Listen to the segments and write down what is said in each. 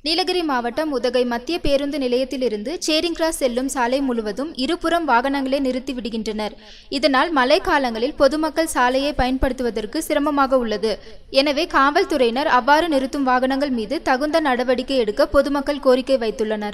நீலகிரி மாவட்டம் உதகை மத்திய பேருந்து நிலையத்திலிருந்து சேரிங் கிராஸ் செல்லும் சாலை முழுவதும் இருபுறம் வாகனங்களை நிறுத்தி விடுகின்றனர். இதனால் மழைக்காலங்களில் பொதுமக்கள் சாலையை பயன்படுத்துவதற்கு சிரமமாக உள்ளது. எனவே காவல்துறையினர் அவ்வாறு நிறுத்தும் வாகனங்கள் மீது தகுந்த நடவடிக்கை எடுக்க பொதுமக்கள் கோரிக்கை வைத்துள்ளனர்.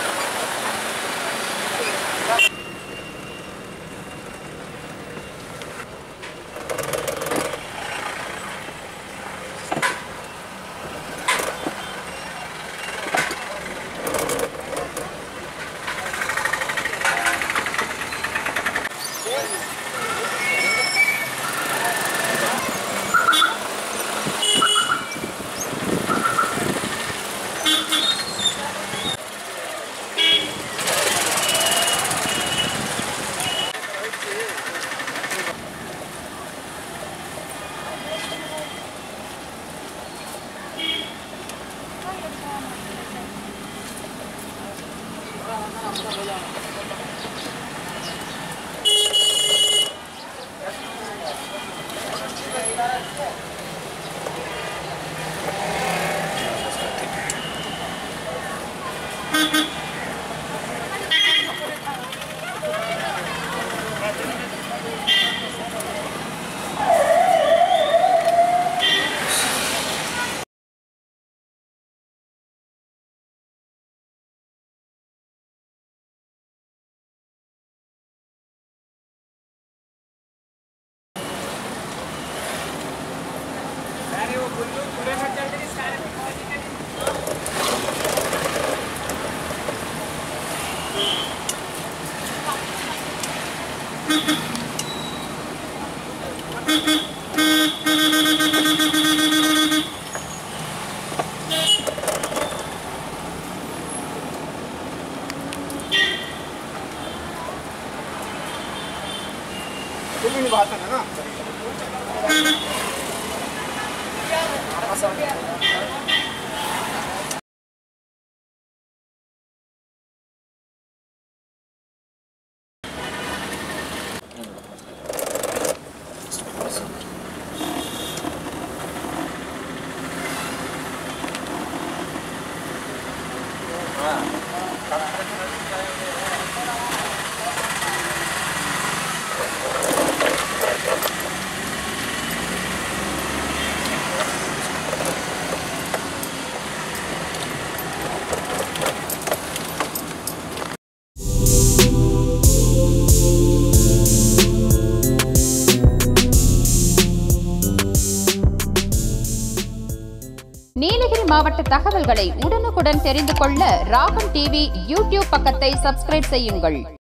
बात है ना நீலகிரி மாவட்ட தகவல்களை உடனுக்குடன் தெரிந்து கொள்ள ராகம் டிவி யூடியூப் பக்கத்தை சப்ஸ்கிரைப் செய்யுங்கள்.